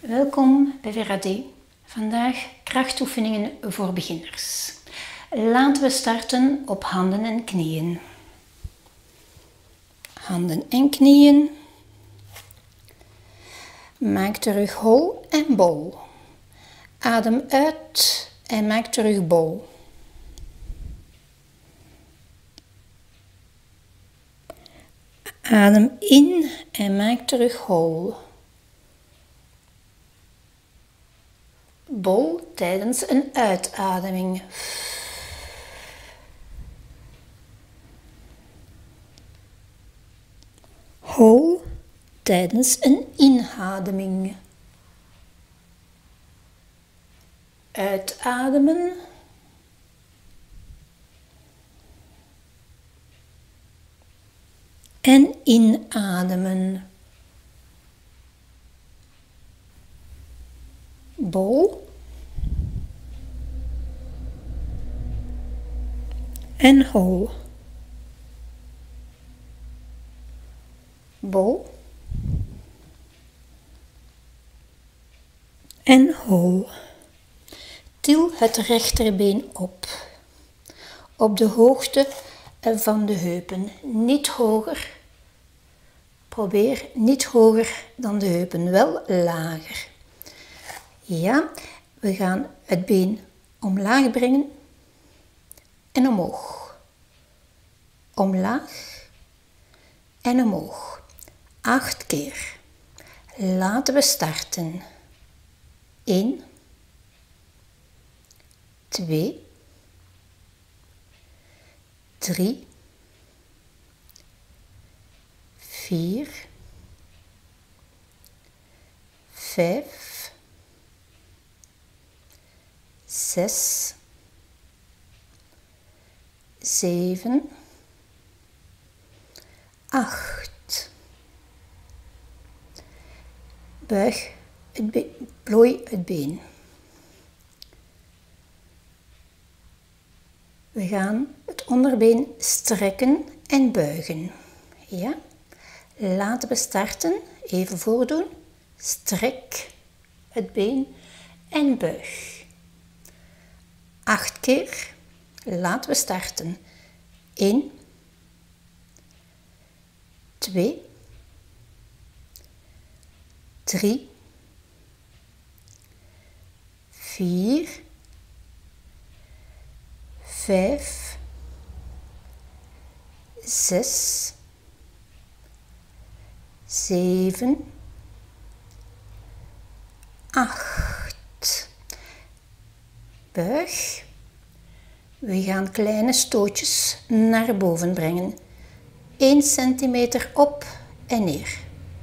Welkom bij VRAD. Vandaag krachtoefeningen voor beginners. Laten we starten op handen en knieën. Handen en knieën. Maak de rug hol en bol. Adem uit en maak de rug bol. Adem in en maak de rug hol. Bol tijdens een uitademing. Hol tijdens een inademing. Uitademen. En inademen. Bol. En hol. Bol. En hol. Til het rechterbeen op. Op de hoogte van de heupen. Niet hoger. Probeer niet hoger dan de heupen, wel lager. Ja, we gaan het been omlaag brengen en omhoog. Omlaag en omhoog. 8 keer. Laten we starten. 1, 2, 3, 4, 5, 6, 7, 8. Buig het been, plooi het been. We gaan het onderbeen strekken en buigen. Ja? Laten we starten. Even voordoen. Strek het been en buig. 8 keer. Laten we starten. 1, 2, 3, 4, 5, 6, 7, 8. Buig. We gaan kleine stootjes naar boven brengen. 1 centimeter op en neer.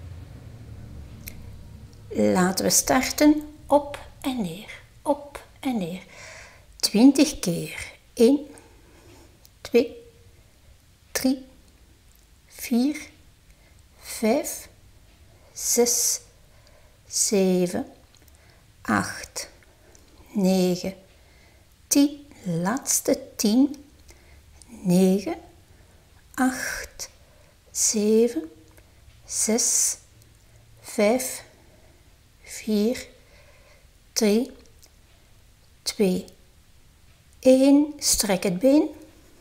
Laten we starten. Op en neer. Op en neer. 20 keer. 1, 2, 3, 4, 5, 6, 7, 8, 9, 10. Laatste 10, 9, 8, 7, 6, 5, 4, 3, 2, 1. Strek het been.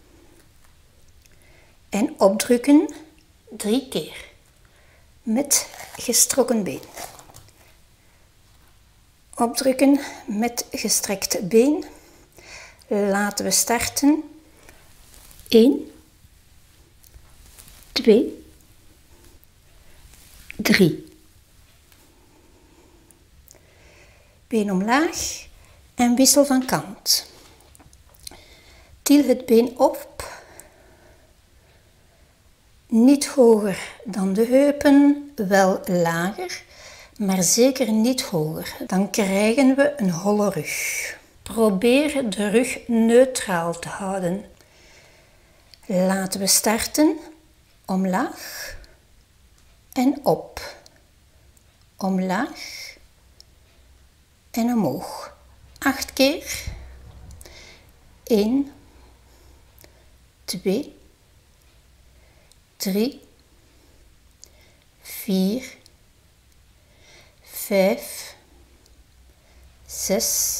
En opdrukken 3 keer. Met gestrokken been. Opdrukken met gestrekt been. Laten we starten. 1, 2, 3. Been omlaag en wissel van kant. Til het been op. Niet hoger dan de heupen, wel lager, maar zeker niet hoger. Dan krijgen we een holle rug. Probeer de rug neutraal te houden. Laten we starten. Omlaag en op. Omlaag en omhoog. 8 keer. 1, 2, 3, 4, 5, 6,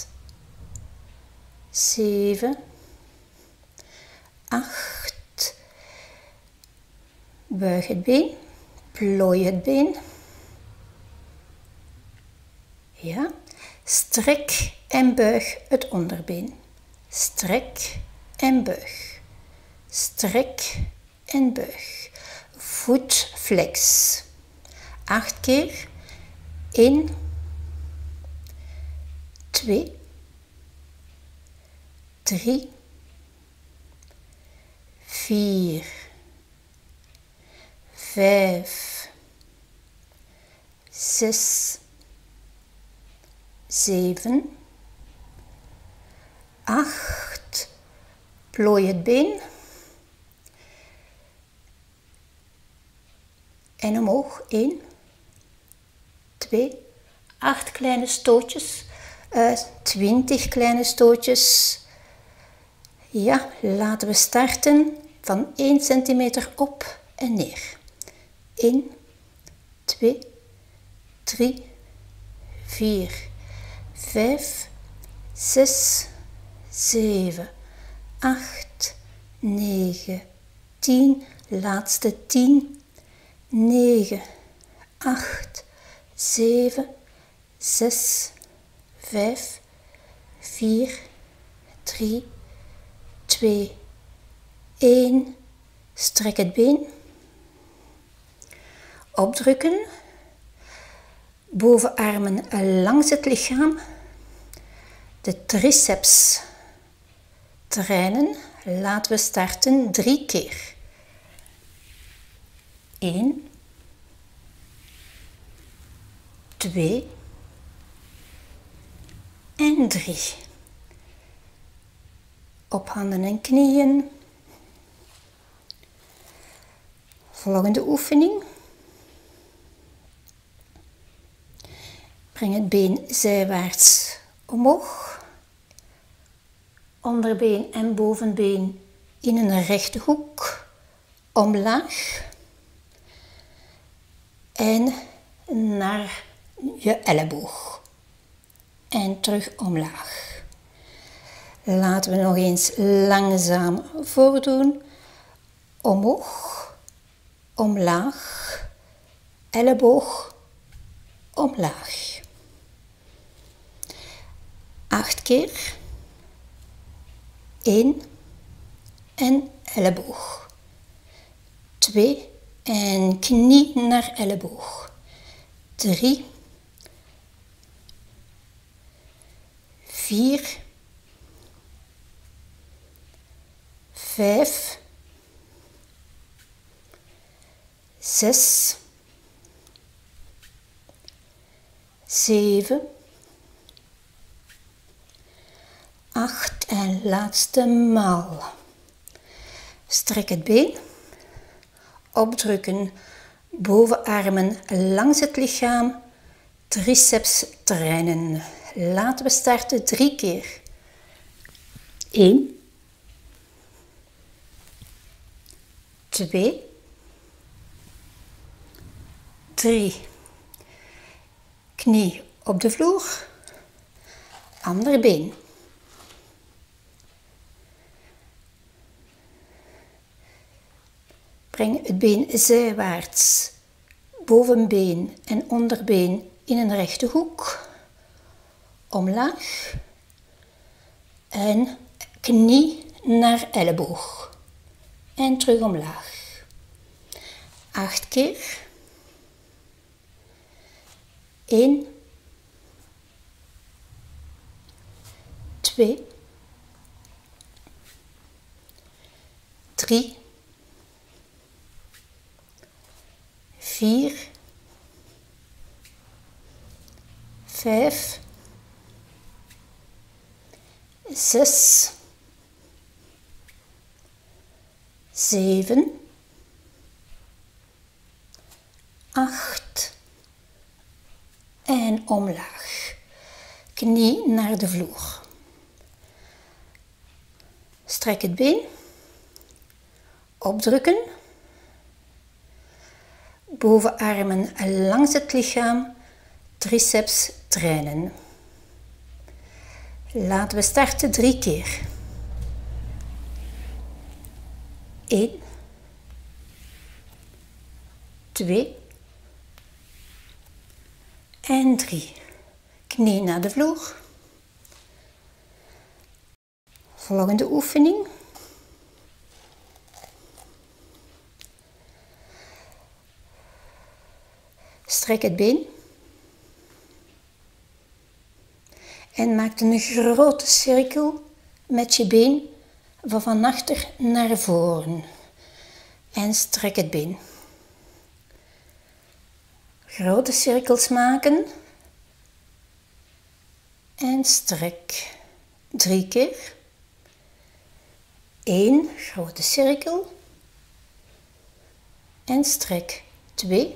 7, 8. Buig het been, plooi het been. Ja, strek en buig het onderbeen. Strek en buig. Strek en buig. Voet flex. 8 keer. 1, 2, 3, 4, 5, 6, 7, 8. Plooi het been. En omhoog. 1, 2, 8 kleine stootjes. 20 kleine stootjes. Ja, laten we starten van 1 centimeter op en neer. 1, 2, 3, 4, 5, 6, 7, 8, 9, 10. Laatste 10, 9, 8, 7, 6, 5, 4, 3, 2, 1. Strek het been. Opdrukken. Bovenarmen langs het lichaam. De triceps trainen. Laten we starten 3 keer. 1, 2 en 3. Op handen en knieën. Volgende oefening. Breng het been zijwaarts omhoog. Onderbeen en bovenbeen in een rechte hoek. Omlaag. En naar je elleboog. En terug omlaag. Laten we nog eens langzaam voordoen. Omhoog, omlaag, elleboog, omlaag. 8 keer. 1 en elleboog. 2 en knie naar elleboog. 3, 4, 5, 6, 7, 8 en laatste maal. Strek het been. Opdrukken. Bovenarmen langs het lichaam. Triceps trainen. Laten we starten 3 keer. 1, 2, 3. Knie op de vloer. Ander been. Breng het been zijwaarts. Bovenbeen en onderbeen in een rechte hoek. Omlaag. En knie naar elleboog. En terug omlaag. 8 keer. 1, 2, 3, 4, 5, 6, 7, 8 en omlaag. Knie naar de vloer. Strek het been. Opdrukken. Bovenarmen langs het lichaam. Triceps trainen. Laten we starten 3 keer. 1, 2 en 3. Knie naar de vloer. Volgende oefening. Strek het been. En maak een grote cirkel met je been van achter naar voren. En strek het been. Grote cirkels maken. En strek. 3 keer. 1 grote cirkel. En strek. 2.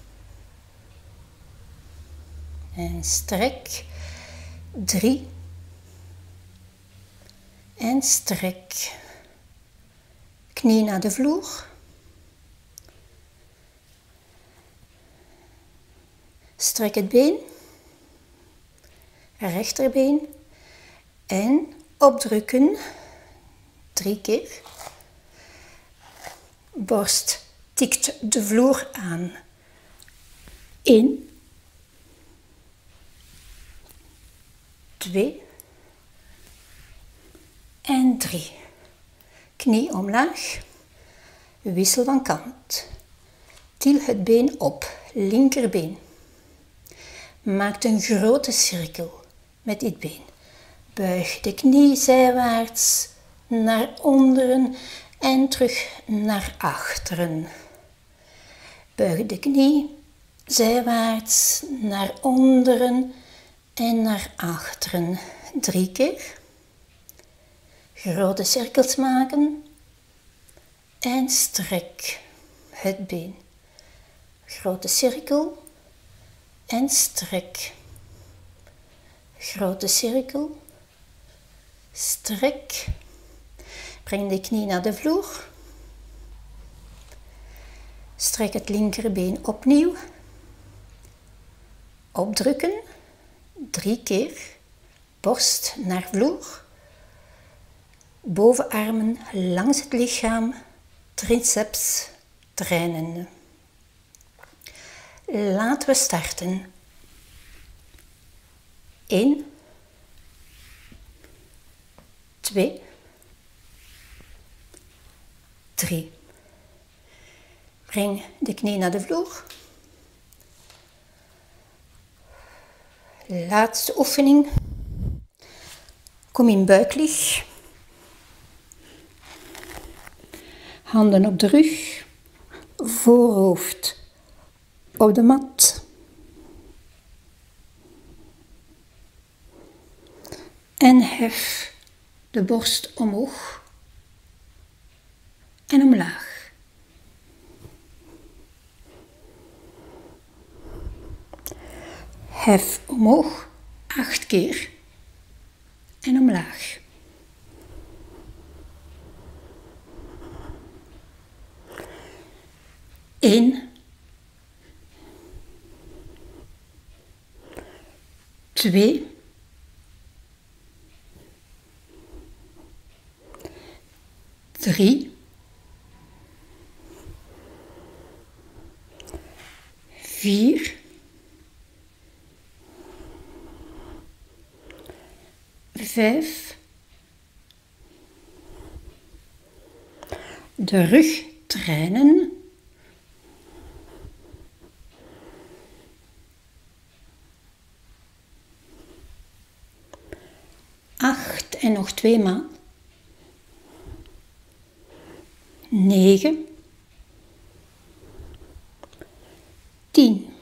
En strek. 3. En strek. Knie naar de vloer. Strek het been. Rechterbeen. En opdrukken. 3 keer. Borst tikt de vloer aan. 1. 2 en 3. Knie omlaag. Wissel van kant. Til het been op. Linkerbeen. Maak een grote cirkel met dit been. Buig de knie zijwaarts naar onderen en terug naar achteren. Buig de knie zijwaarts naar onderen en naar achteren. 3 keer. Grote cirkels maken. En strek het been. Grote cirkel. En strek. Grote cirkel. Strek. Breng de knie naar de vloer. Strek het linkerbeen opnieuw. Opdrukken. 3 keer. Borst naar vloer. Bovenarmen langs het lichaam. Triceps trainen. Laten we starten. 1. 2. 3. Breng de knie naar de vloer. Laatste oefening. Kom in buiklig. Handen op de rug. Voorhoofd op de mat. En hef de borst omhoog en omlaag. Hef omhoog 8 keer en omlaag. Eén. 2. 3. 4. 5. De rug trainen. 8 en nog 2 maal. 9. 10.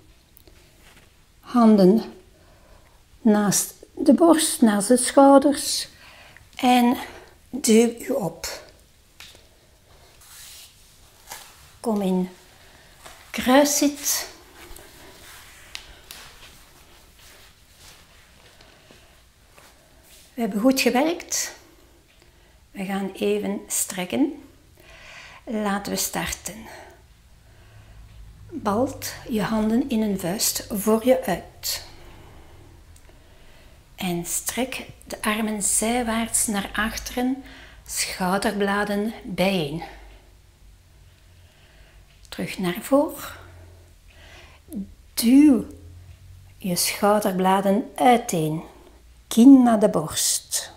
Handen naast de borst, naast de schouders en duw u op. Kom in kruiszit. We hebben goed gewerkt. We gaan even strekken. Laten we starten. Balt je handen in een vuist voor je uit. En En strek de armen zijwaarts naar achteren, schouderbladen bijeen. Terug naar voren. Duw je schouderbladen uiteen, kin naar de borst.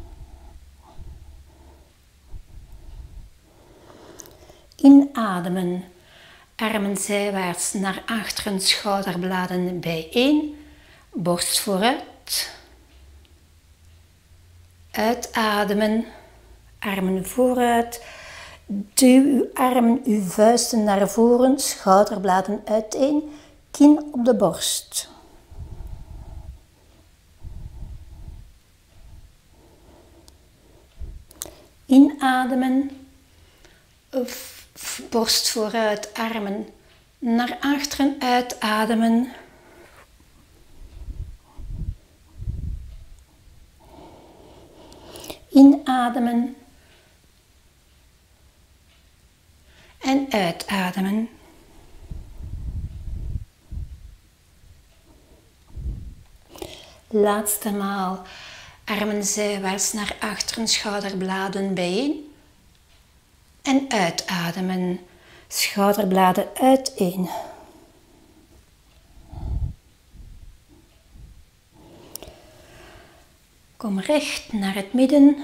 Inademen, armen zijwaarts naar achteren, schouderbladen bijeen, borst vooruit. Uitademen, armen vooruit. Duw uw armen, uw vuisten naar voren, schouderbladen uiteen, kin op de borst. Inademen, borst vooruit, armen naar achteren, uitademen. Inademen en uitademen. Laatste maal. Armen zijwaarts naar achteren, schouderbladen bijeen. En uitademen. Schouderbladen uiteen. Kom recht naar het midden.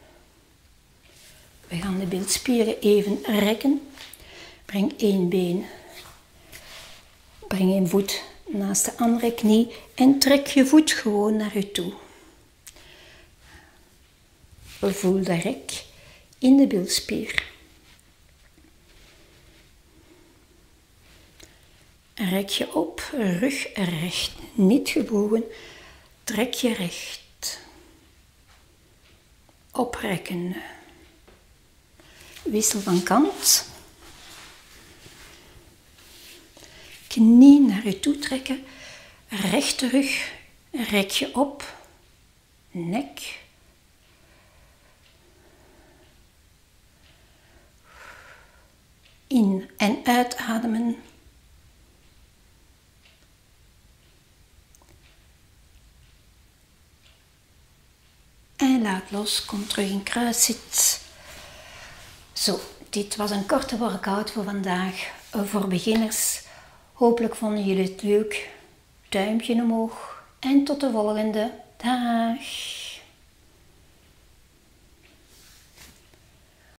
We gaan de bilspieren even rekken. Breng één been. Breng één voet naast de andere knie en trek je voet gewoon naar je toe. Voel de rek in de bilspier. Rek je op, rug recht, niet gebogen. Trek je recht. Oprekken. Wissel van kant. Knie naar je toe trekken. Rechte rug. Rek je op. Nek. In- en uitademen. En laat los. Kom terug in kruiszit. Zo, dit was een korte workout voor vandaag. Voor beginners. Hopelijk vonden jullie het leuk. Duimpje omhoog. En tot de volgende. Dag.